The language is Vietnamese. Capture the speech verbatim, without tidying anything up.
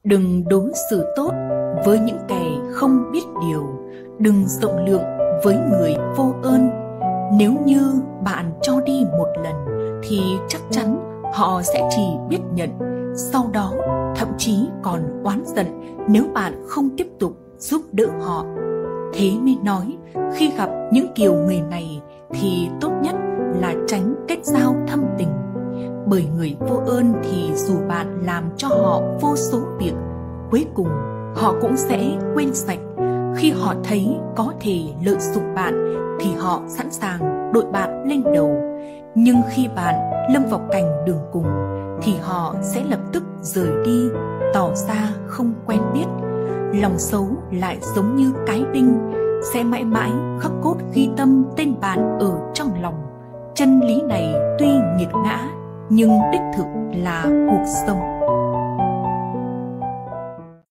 Đừng đối xử tốt với những kẻ không biết điều, đừng rộng lượng với người vô ơn. Nếu như bạn cho đi một lần thì chắc chắn họ sẽ chỉ biết nhận, sau đó thậm chí còn oán giận nếu bạn không tiếp tục giúp đỡ họ. Thế mới nói, khi gặp những kiểu người này thì tốt nhất là tránh kết giao thâm tình. Bởi người vô ơn thì dù bạn làm cho họ vô số việc, cuối cùng họ cũng sẽ quên sạch. Khi họ thấy có thể lợi dụng bạn thì họ sẵn sàng đội bạn lên đầu. Nhưng khi bạn lâm vào cảnh đường cùng thì họ sẽ lập tức rời đi, tỏ ra không quen biết. Lòng xấu lại giống như cái đinh, sẽ mãi mãi khắc cốt ghi tâm tên bạn ở trong lòng. Chân lý này tuy nghiệt ngã nhưng đích thực là cuộc sống.